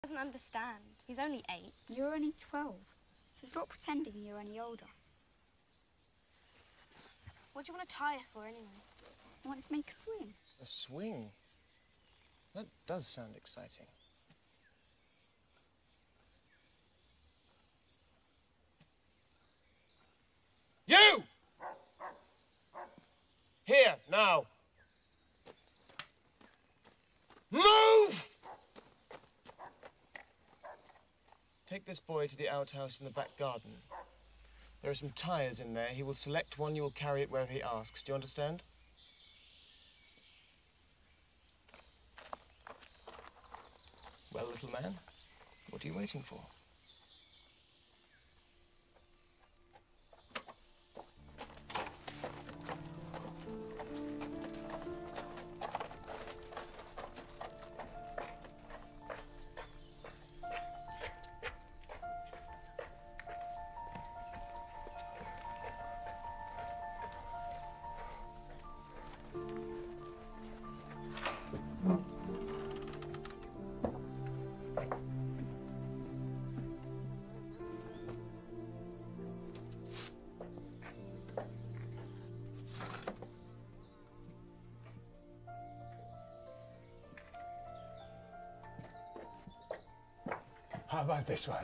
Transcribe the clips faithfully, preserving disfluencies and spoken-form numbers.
He doesn't understand. He's only eight. You're only twelve, so stop pretending you're any older. What do you want to tie her for, anyway? I want to make a swing. A swing? That does sound exciting. You! Here, now. Move! Take this boy to the outhouse in the back garden. There are some tyres in there. He will select one. You will carry it wherever he asks. Do you understand? Well, little man, what are you waiting for? How about this one?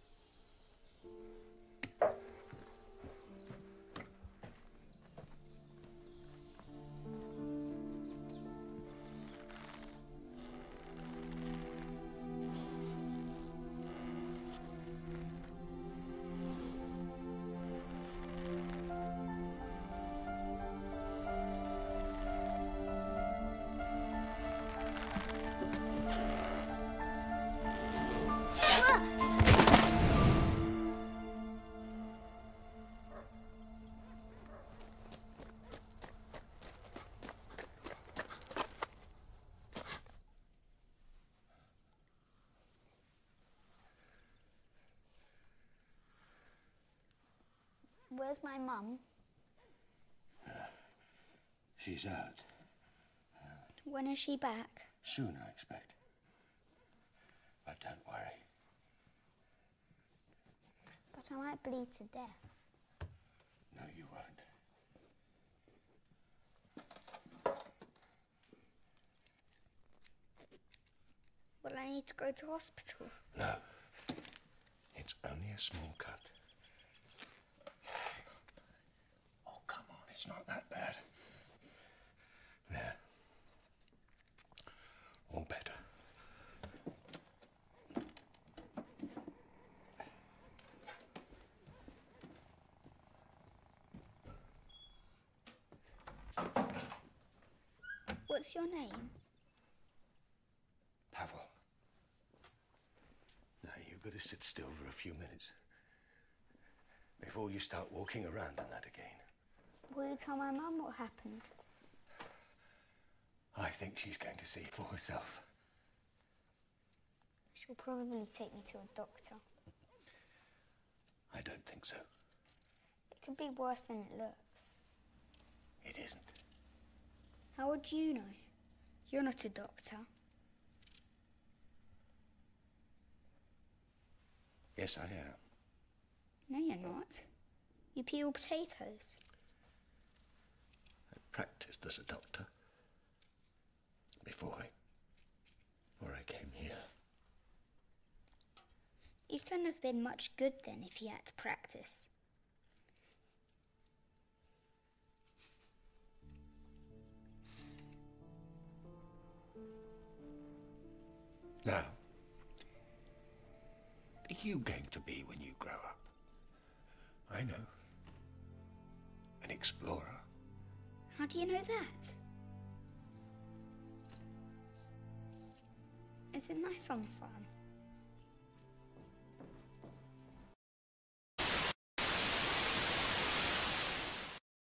Where's my mum? Uh, she's out. Uh, when is she back? Soon, I expect. But don't worry. But I might bleed to death. No, you won't. Will I need to go to hospital? No. It's only a small cut. Oh, come on, it's not that bad. There. All better. What's your name? Pavel. Now, you've got to sit still for a few minutes before you start walking around in that again. Will you tell my mum what happened? I think she's going to see it for herself. She'll probably take me to a doctor. I don't think so. It could be worse than it looks. It isn't. How would you know? You're not a doctor. Yes, I am. No, you're not. You peel potatoes. I practiced as a doctor before I, before I came here. You couldn't have been much good then if you had to practice. Now, what are you going to be when you grow up? I know. An explorer. How do you know that? Is it nice on the farm?